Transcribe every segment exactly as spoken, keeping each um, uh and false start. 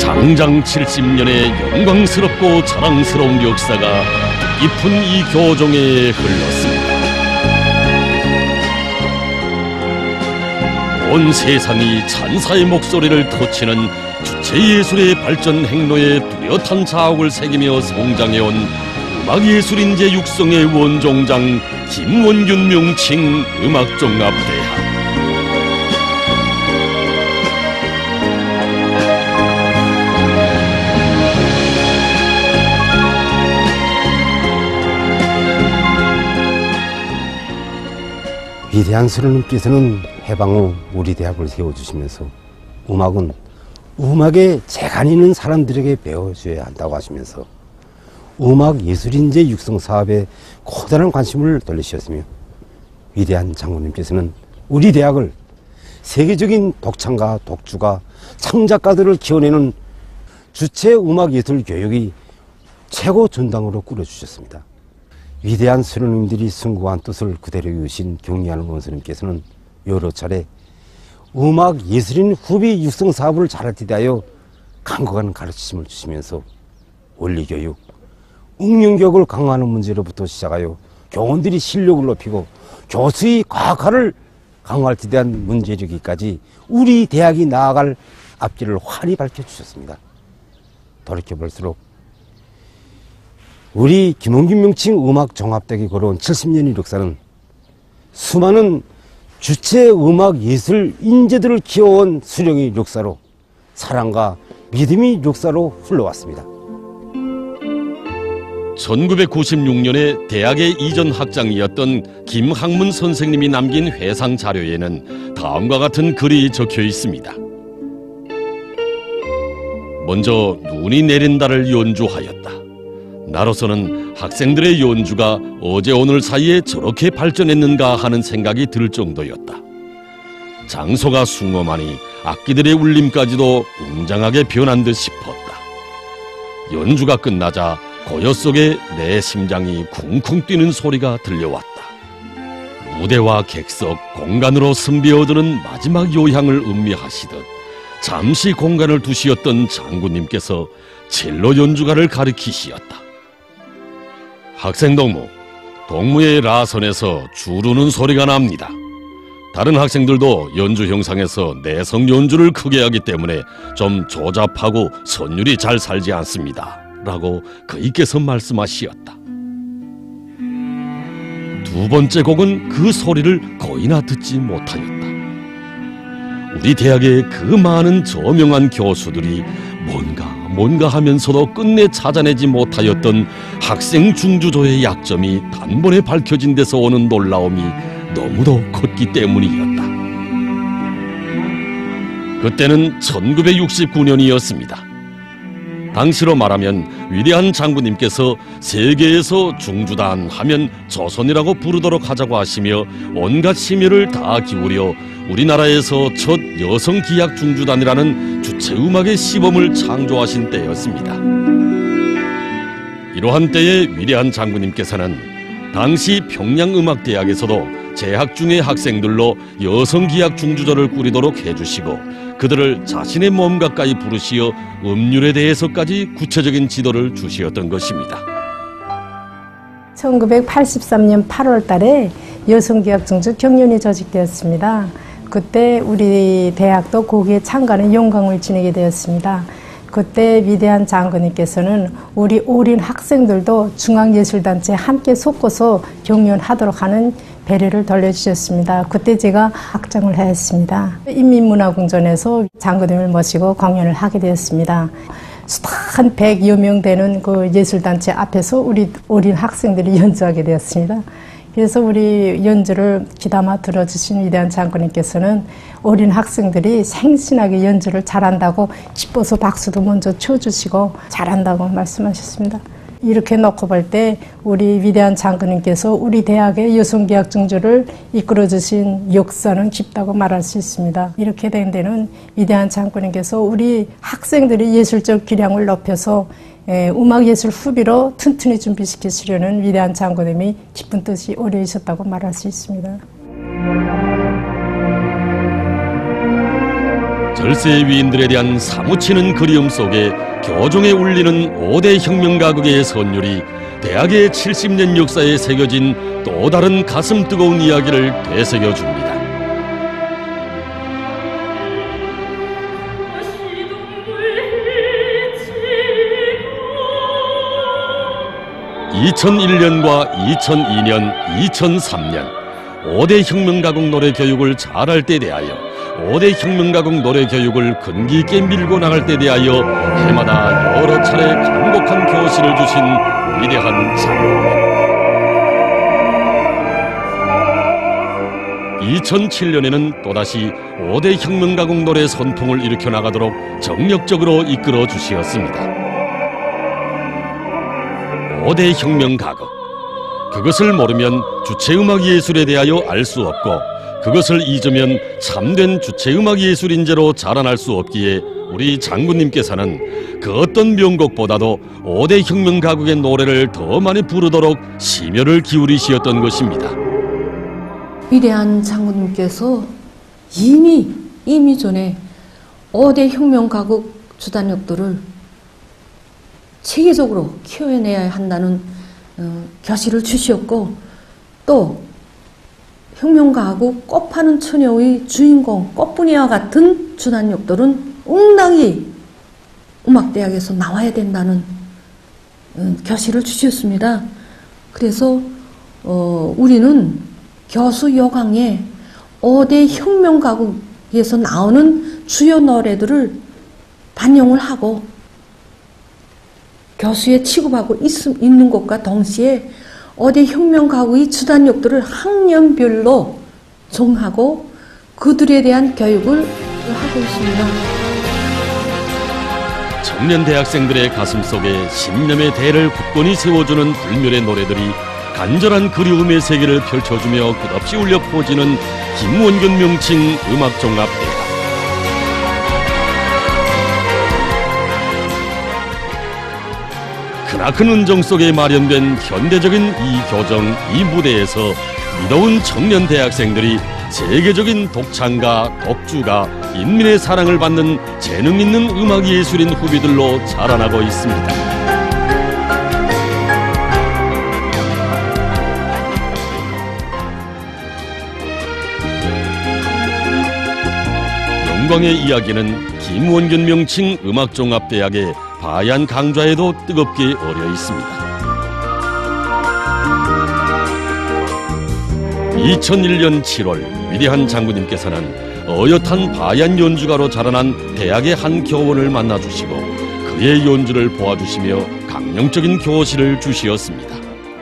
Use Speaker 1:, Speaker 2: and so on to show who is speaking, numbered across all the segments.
Speaker 1: 장장 칠십 년의 영광스럽고 자랑스러운 역사가 뜻깊은 이 교종에 흘렀습니다. 온 세상이 찬사의 목소리를 터치는 주체예술의 발전 행로에 뚜렷한 자옥을 새기며 성장해온 음악예술인재 육성의 원종장 김원균 명칭 음악종합대학.
Speaker 2: 위대한 선생님께서는 해방 후 우리 대학을 세워주시면서 음악은 음악에 재간 있는 사람들에게 배워줘야 한다고 하시면서 음악 예술인재 육성 사업에 커다란 관심을 돌리셨으며 위대한 장군님께서는 우리 대학을 세계적인 독창가, 독주가, 창작가들을 키워내는 주체 음악 예술 교육이 최고 전당으로 꾸려주셨습니다. 위대한 선생님들이 숭고한 뜻을 그대로 이으신 경리하는 원수님께서는 여러 차례 음악 예술인 후비 육성 사업을 잘할 때 대하여 강력한 가르침을 주시면서 원리교육, 응용교육을 강화하는 문제로부터 시작하여 교원들이 실력을 높이고 교수의 과학화를 강화할 때 대한 문제제기까지 우리 대학이 나아갈 앞길을 환히 밝혀주셨습니다. 돌이켜볼수록 우리 김원균 명칭 음악종합대학이 걸어온 칠십 년의 역사는 수많은 주체 음악 예술 인재들을 키워온 수령의 역사로 사랑과 믿음의 역사로 흘러왔습니다.
Speaker 1: 천구백구십육 년에 대학의 이전 학장이었던 김학문 선생님이 남긴 회상 자료에는 다음과 같은 글이 적혀 있습니다. 먼저 눈이 내린다를 연주하였다. 나로서는 학생들의 연주가 어제 오늘 사이에 저렇게 발전했는가 하는 생각이 들 정도였다. 장소가 숭엄하니 악기들의 울림까지도 웅장하게 변한 듯 싶었다. 연주가 끝나자 고요 속에 내 심장이 쿵쿵 뛰는 소리가 들려왔다. 무대와 객석, 공간으로 승비어드는 마지막 요향을 음미하시듯 잠시 공간을 두시었던 장군님께서 첼로 연주가를 가리키시었다. 학생 동무, 동무의 라선에서 주르는 소리가 납니다. 다른 학생들도 연주 형상에서 내성 연주를 크게 하기 때문에 좀 조잡하고 선율이 잘 살지 않습니다. 라고 그이께서 말씀하시었다. 두 번째 곡은 그 소리를 거의나 듣지 못하였다. 우리 대학의 그 많은 저명한 교수들이 뭔가 뭔가 하면서도 끝내 찾아내지 못하였던 학생 중주조의 약점이 단번에 밝혀진 데서 오는 놀라움이 너무도 컸기 때문이었다. 그때는 천구백육십구 년이었습니다. 당시로 말하면 위대한 장군님께서 세계에서 중주단 하면 조선이라고 부르도록 하자고 하시며 온갖 심혈을 다 기울여 우리나라에서 첫 여성 기악 중주단이라는 주체음악의 시범을 창조하신 때였습니다. 이러한 때에 위대한 장군님께서는 당시 평양음악대학에서도 재학 중의 학생들로 여성 기악 중주조를 꾸리도록 해주시고 그들을 자신의 몸 가까이 부르시어 음률에 대해서까지 구체적인 지도를 주시었던 것입니다.
Speaker 3: 천구백팔십삼 년 팔월 달에 여성기악 중주 경연이 조직되었습니다. 그때 우리 대학도 거기에 참가하는 영광을 지니게 되었습니다. 그때 위대한 장군님께서는 우리 어린 학생들도 중앙예술단체에 함께 섞어서 경연하도록 하는 배려를 돌려주셨습니다. 그때 제가 학장을 하였습니다. 인민문화궁전에서 장군님을 모시고 공연을 하게 되었습니다. 한 백여 명 되는 그 예술단체 앞에서 우리 어린 학생들이 연주하게 되었습니다. 그래서 우리 연주를 귀담아 들어주신 위대한 장군님께서는 어린 학생들이 생신하게 연주를 잘한다고 기뻐서 박수도 먼저 쳐주시고 잘한다고 말씀하셨습니다. 이렇게 놓고 볼 때 우리 위대한 장군님께서 우리 대학의 여성기악 중주를 이끌어주신 역사는 깊다고 말할 수 있습니다. 이렇게 된 데는 위대한 장군님께서 우리 학생들의 예술적 기량을 높여서 음악예술 후비로 튼튼히 준비시키시려는 위대한 장군님이 깊은 뜻이 오래 있었다고 말할 수 있습니다.
Speaker 1: 철새 위인들에 대한 사무치는 그리움 속에 교종에 울리는 오대 혁명가극의 선율이 대학의 칠십 년 역사에 새겨진 또 다른 가슴 뜨거운 이야기를 되새겨줍니다. 이천일 년과 이천이 년, 이천삼 년 오대 혁명가곡 노래 교육을 잘할 때 대하여 오대 혁명가곡 노래 교육을 근기 있게 밀고 나갈 때 대하여 해마다 여러 차례 간곡한 교실을 주신 위대한 장로님. 이천칠 년에는 또다시 오대 혁명가곡 노래 선통을 일으켜 나가도록 정력적으로 이끌어 주시었습니다. 오대 혁명가곡, 그것을 모르면 주체음악 예술에 대하여 알 수 없고 그것을 잊으면 참된 주체음악 예술인재로 자라날 수 없기에 우리 장군님께서는 그 어떤 명곡보다도 오대 혁명가곡의 노래를 더 많이 부르도록 심혈을 기울이시었던 것입니다.
Speaker 4: 위대한 장군님께서 이미 이미 전에 오대 혁명가곡 주단력들을 체계적으로 키워내야 한다는 어, 결실을 주셨고, 또 혁명가곡 꽃파는 처녀의 주인공 꽃분이와 같은 주단력들은 응당히 음악대학에서 나와야 된다는 어, 결실을 주셨습니다. 그래서 어, 우리는 교수 요강에 오대 혁명가곡에서 나오는 주요 노래들을 반영을 하고 교수에 취급하고 있, 있는 것과 동시에 오대 혁명가곡의 주단력들을 학년별로 정하고 그들에 대한 교육을 하고 있습니다.
Speaker 1: 청년 대학생들의 가슴 속에 신념의 대를 굳건히 세워주는 불멸의 노래들이 간절한 그리움의 세계를 펼쳐주며 끝없이 울려 퍼지는 김원균 명칭 음악종합대학. 크나큰 은정 속에 마련된 현대적인 이 교정, 이 무대에서 미더운 청년 대학생들이 세계적인 독창가, 독주가, 인민의 사랑을 받는 재능 있는 음악 예술인 후비들로 자라나고 있습니다. 영광의 이야기는 김원균 명칭 음악종합대학의 바얀 강좌에도 뜨겁게 어려 있습니다. 이천일 년 칠월 위대한 장군님께서는 어엿한 바얀 연주가로 자라난 대학의 한 교원을 만나주시고 그의 연주를 보아주시며 강령적인 교실을 주시었습니다.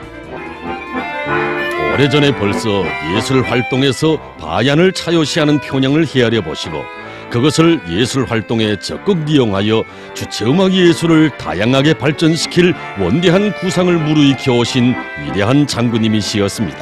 Speaker 1: 오래전에 벌써 예술 활동에서 바얀을 차요시하는 편향을 헤아려 보시고 그것을 예술 활동에 적극 이용하여 주체음악 예술을 다양하게 발전시킬 원대한 구상을 무르익혀 오신 위대한 장군님이시였습니다.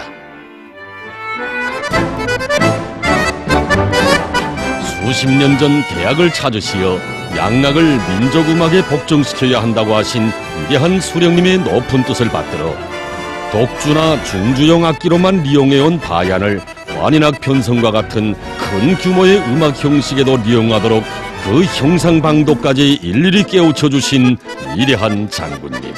Speaker 1: 수십 년 전 대학을 찾으시어 양락을 민족음악에 복종시켜야 한다고 하신 위대한 수령님의 높은 뜻을 받들어 독주나 중주용 악기로만 이용해온 바얀을 관인악 편성과 같은 큰 규모의 음악 형식에도 이용하도록 그 형상 방도까지 일일이 깨우쳐 주신 위대한 장군님.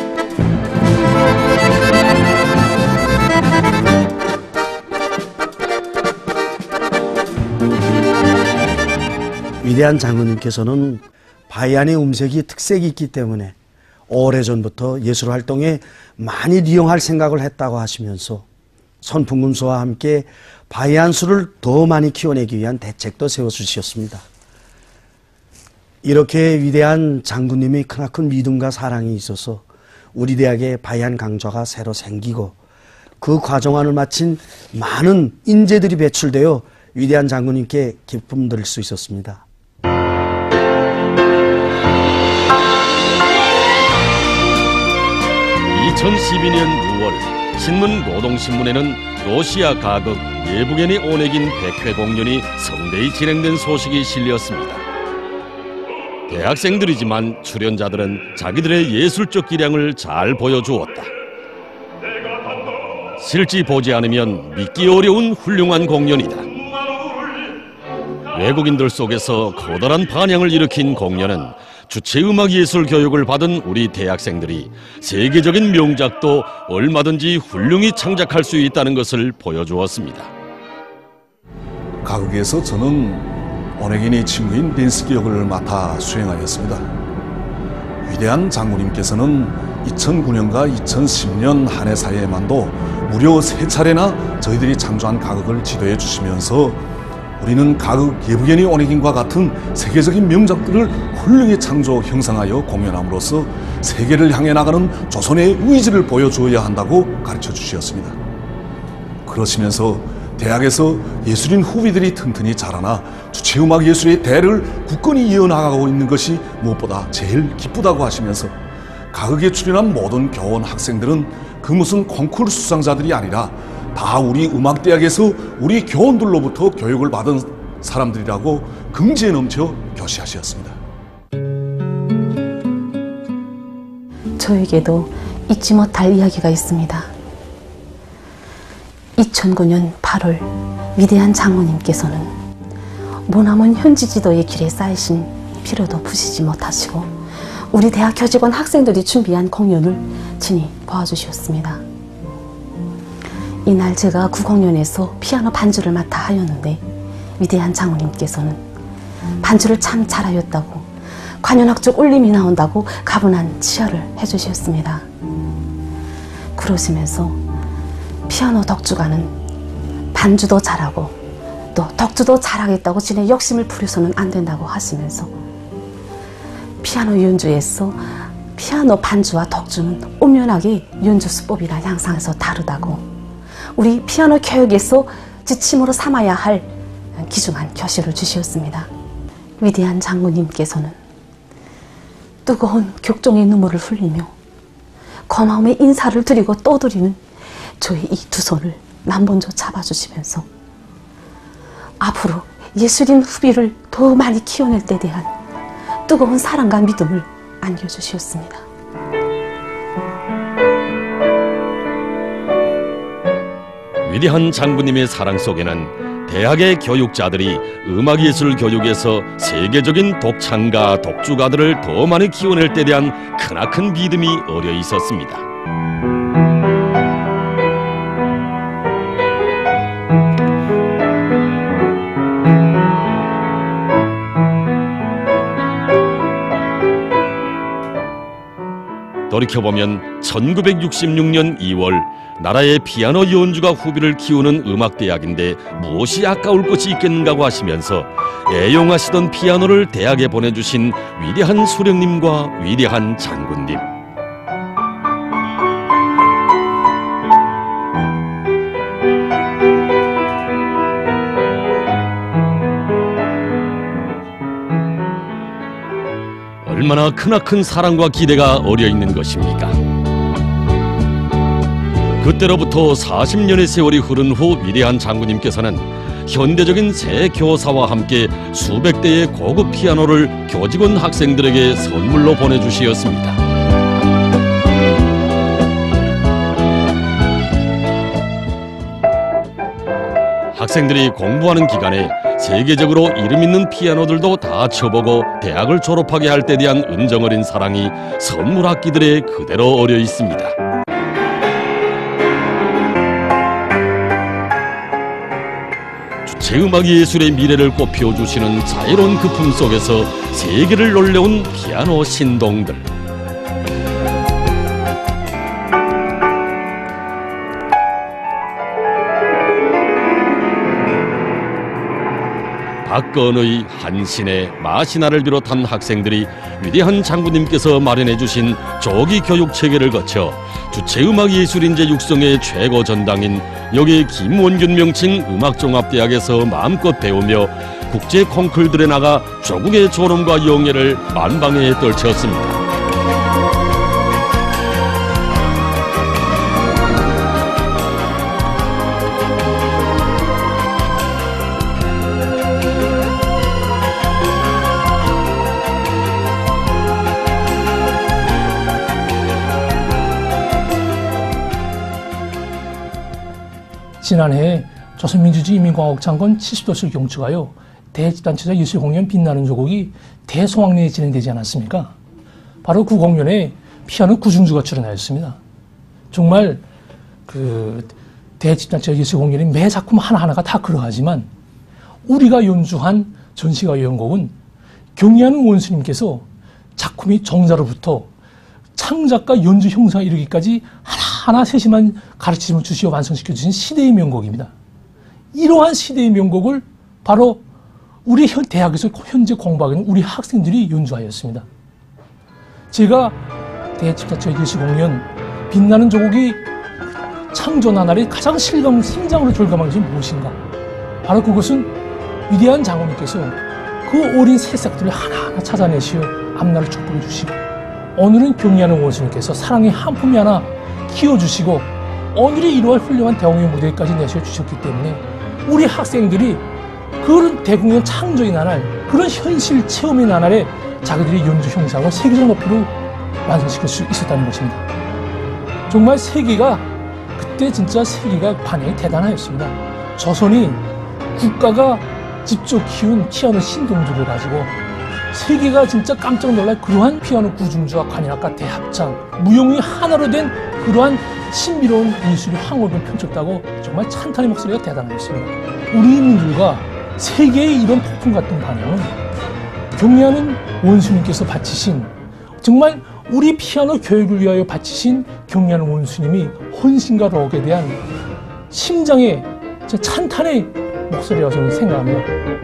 Speaker 5: 위대한 장군님께서는 바이안의 음색이 특색이 있기 때문에 오래전부터 예술 활동에 많이 이용할 생각을 했다고 하시면서 선풍금수와 함께 바이안수를 더 많이 키워내기 위한 대책도 세워주셨습니다. 이렇게 위대한 장군님의 크나큰 믿음과 사랑이 있어서 우리 대학에 바이안 강좌가 새로 생기고 그 과정안을 마친 많은 인재들이 배출되어 위대한 장군님께 기쁨 드릴 수 있었습니다.
Speaker 1: 이천십이 년 유월 신문 노동신문에는 러시아 가극 예부겐이 오내긴 백 회 공연이 성대히 진행된 소식이 실렸습니다. 대학생들이지만 출연자들은 자기들의 예술적 기량을 잘 보여주었다. 실제 보지 않으면 믿기 어려운 훌륭한 공연이다. 외국인들 속에서 커다란 반향을 일으킨 공연은 주체음악예술 교육을 받은 우리 대학생들이 세계적인 명작도 얼마든지 훌륭히 창작할 수 있다는 것을 보여주었습니다.
Speaker 6: 가극에서 저는 오네기니 친구인 린스키 역을 맡아 수행하였습니다. 위대한 장군님께서는 이천구 년과 이천십 년 한 해 사이에만도 무려 세 차례나 저희들이 창조한 가극을 지도해 주시면서 우리는 가극 예부게니 오네긴과 같은 세계적인 명작들을 훌륭히 창조 형성하여 공연함으로써 세계를 향해 나가는 조선의 의지를 보여주어야 한다고 가르쳐 주셨습니다. 그러시면서 대학에서 예술인 후비들이 튼튼히 자라나 주체음악 예술의 대를 굳건히 이어나가고 있는 것이 무엇보다 제일 기쁘다고 하시면서 가극에 출연한 모든 교원 학생들은 그 무슨 콩쿠르 수상자들이 아니라 다 우리 음악대학에서 우리 교원들로부터 교육을 받은 사람들이라고 긍지에 넘쳐 교시하셨습니다.
Speaker 7: 저에게도 잊지 못할 이야기가 있습니다. 이천구 년 팔월 위대한 장모님께서는 모나먼 현지 지도의 길에 쌓이신 피로도 푸시지 못하시고 우리 대학 교직원 학생들이 준비한 공연을 친히 봐주셨습니다. 이날 제가 구공연에서 피아노 반주를 맡아 하였는데 위대한 장모님께서는 반주를 참 잘하였다고 관현악적 울림이 나온다고 가분한 치하를 해주셨습니다. 그러시면서 피아노 덕주가는 반주도 잘하고 또 덕주도 잘하겠다고 지네 욕심을 부려서는 안 된다고 하시면서 피아노 연주에서 피아노 반주와 덕주는 엄연하게 연주 수법이나 양상에서 다르다고 우리 피아노 교육에서 지침으로 삼아야 할 귀중한 교시를 주셨습니다. 위대한 장모님께서는 뜨거운 격종의 눈물을 흘리며 고마움의 인사를 드리고 또 드리는 저의 이 두 손을 만번져 잡아주시면서 앞으로 예술인 후비를 더 많이 키워낼 때 대한 뜨거운 사랑과 믿음을 안겨주셨습니다.
Speaker 1: 위대한 장군님의 사랑 속에는 대학의 교육자들이 음악예술 교육에서 세계적인 독창가, 독주가들을 더 많이 키워낼 때 대한 크나큰 믿음이 어려 있었습니다. 돌이켜보면 천구백육십육 년 이월 나라의 피아노 연주가 후비를 키우는 음악대학인데 무엇이 아까울 것이 있겠는가고 하시면서 애용하시던 피아노를 대학에 보내주신 위대한 수령님과 위대한 장군님. 얼마나 크나큰 사랑과 기대가 어려 있는 것입니까? 그때로부터 사십 년의 세월이 흐른 후 위대한 장군님께서는 현대적인 새 교사와 함께 수백 대의 고급 피아노를 교직원 학생들에게 선물로 보내주시었습니다. 학생들이 공부하는 기간에 세계적으로 이름 있는 피아노들도 다 쳐보고 대학을 졸업하게 할 때 대한 은정어린 사랑이 선물 악기들에 그대로 어려 있습니다. 주체음악 예술의 미래를 꽃피워주시는 자유로운 그 품 속에서 세계를 놀려온 피아노 신동들. 박건의, 한신의, 마시나를 비롯한 학생들이 위대한 장군님께서 마련해 주신 조기 교육 체계를 거쳐 주체음악 예술인재 육성의 최고 전당인 여기 김원균 명칭 음악종합대학에서 마음껏 배우며 국제 콩쿨들에 나가 조국의 존엄과 영예를 만방에 떨쳤습니다.
Speaker 8: 지난해 조선민주주의 인민공화국 창건 칠십 도시를 경축하여 대집단체자 예술 공연 빛나는 조곡이 대송악리에 진행되지 않았습니까? 바로 그 공연에 피아노 구중주가 출연하였습니다. 정말 그 대집단체자 예술 공연이 매 작품 하나하나가 다 그러하지만 우리가 연주한 전시가 연곡은 경리하는 원수님께서 작품이 정자로부터 창작과 연주 형상에 이르기까지 하나하나 세심한 가르침을 주시어 완성시켜 주신 시대의 명곡입니다. 이러한 시대의 명곡을 바로 우리 현 대학에서 현재 공부하고 있는 우리 학생들이 연주하였습니다. 제가 대집단체 예술공연 빛나는 조곡이 창조한 날의 가장 실감, 심장으로 절감한 것이 무엇인가? 바로 그것은 위대한 장로님께서 그 어린 새싹들을 하나하나 찾아내시어 앞날을 축복해 주시고 오늘은 경리하는 원수님께서 사랑의 한 품이 하나 키워주시고 오늘이 이러한 훌륭한 대공연 무대까지 내셔 주셨기 때문에 우리 학생들이 그런 대공연 창조의 나날, 그런 현실 체험의 나날에 자기들이 연주 형상을 세계적 높이로 완성시킬 수 있었다는 것입니다. 정말 세계가 그때 진짜 세계가 반응이 대단하였습니다. 조선이 국가가 직접 키운 피아노 신동주를 가지고 세계가 진짜 깜짝 놀랄 그러한 피아노 구중주와 관현악과 대합창, 무용이 하나로 된 그러한 신비로운 예술이 황홀을 펼쳤다고 정말 찬탄의 목소리가 대단하였습니다. 우리민들과 세계의 이런 폭풍 같은 반응은 경리하는 원수님께서 바치신 정말 우리 피아노 교육을 위하여 바치신 경리하는 원수님이 헌신과 덕에 대한 심장의 찬탄의 목소리라고 저는 생각합니다.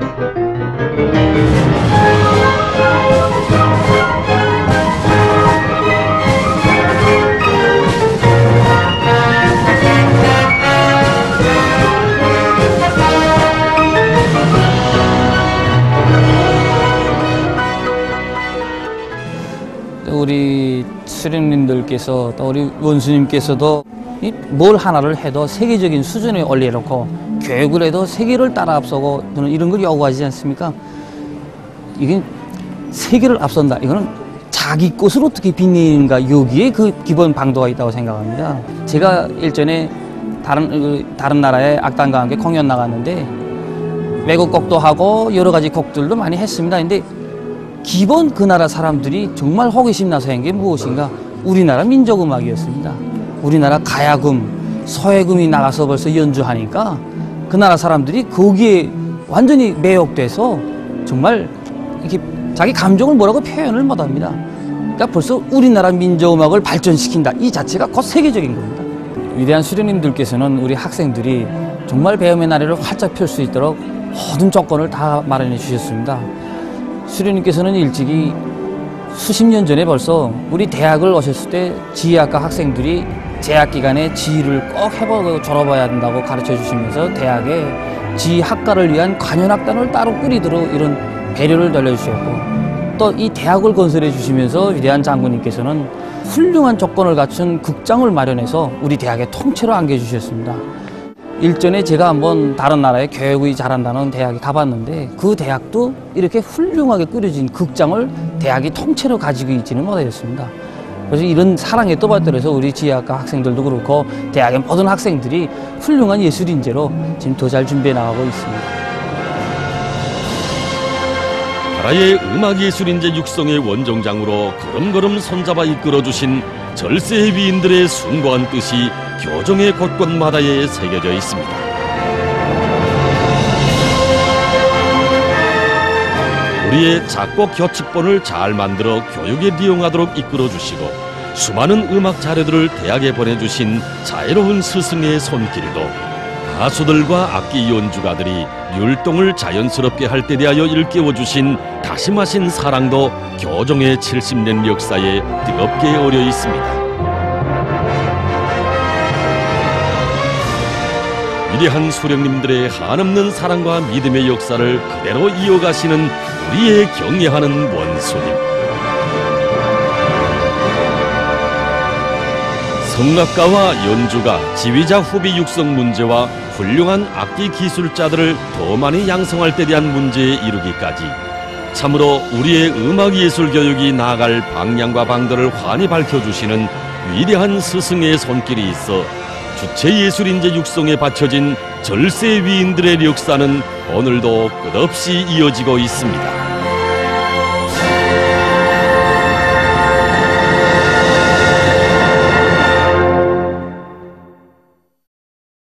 Speaker 9: 우리 수령님들께서 또 우리 원수님께서도 뭘 하나를 해도 세계적인 수준에 올려놓고 교육을 해도 세계를 따라 앞서고 이런 걸 요구하지 않습니까? 이게 세계를 앞선다. 이거는 자기 것을 어떻게 빛내는가 여기에 그 기본 방도가 있다고 생각합니다. 제가 일전에 다른 다른 나라의 악단과 함께 공연 나갔는데 외국 곡도 하고 여러 가지 곡들도 많이 했습니다. 근데 기본 그 나라 사람들이 정말 호기심 나서 한 게 무엇인가? 우리나라 민족음악이었습니다. 우리나라 가야금, 서예금이 나가서 벌써 연주하니까 그 나라 사람들이 거기에 완전히 매혹돼서 정말 이렇게 자기 감정을 뭐라고 표현을 못합니다. 그러니까 벌써 우리나라 민족음악을 발전시킨다. 이 자체가 곧 세계적인 겁니다. 위대한 수령님들께서는 우리 학생들이 정말 배움의 나래를 활짝 펼 수 있도록 모든 조건을 다 마련해 주셨습니다. 수령님께서는 일찍이 수십 년 전에 벌써 우리 대학을 오셨을 때 지휘학과 학생들이 재학 기간에 지휘를 꼭 해보고 졸업해야 된다고 가르쳐 주시면서 대학에 지휘학과를 위한 관현악단을 따로 꾸리도록 이런 배려를 돌려주셨고 또 이 대학을 건설해 주시면서 위대한 장군님께서는 훌륭한 조건을 갖춘 극장을 마련해서 우리 대학에 통째로 안겨주셨습니다. 일전에 제가 한번 다른 나라에 교육이 잘한다는 대학에 가봤는데 그 대학도 이렇게 훌륭하게 꾸려진 극장을 대학이 통째로 가지고 있지는 못하였습니다. 그래서 이런 사랑에 또받들어서 우리 지휘학과 학생들도 그렇고 대학의 모든 학생들이 훌륭한 예술인재로 지금 더 잘 준비해 나가고 있습니다.
Speaker 1: 나라의 음악예술인재 육성의 원정장으로 걸음걸음 손잡아 이끌어주신 절세의 위인들의 숭고한 뜻이 교정의 곳곳마다에 새겨져 있습니다. 우리의 작곡 교칙본을 잘 만들어 교육에 이용하도록 이끌어주시고 수많은 음악 자료들을 대학에 보내주신 자애로운 스승의 손길도 가수들과 악기 연주가들이 율동을 자연스럽게 할 때 대하여 일깨워주신 다심하신 사랑도 교정의 칠십 년 역사에 뜨겁게 어려 있습니다. 위대한 수령님들의 한없는 사랑과 믿음의 역사를 그대로 이어가시는 우리의 경애하는 원수님. 성악가와 연주가, 지휘자 후비 육성 문제와 훌륭한 악기 기술자들을 더 많이 양성할 때 대한 문제에 이르기까지 참으로 우리의 음악예술 교육이 나아갈 방향과 방도를 환히 밝혀주시는 위대한 스승의 손길이 있어 주체 예술인재 육성에 바쳐진 절세 위인들의 역사는 오늘도 끝없이 이어지고 있습니다.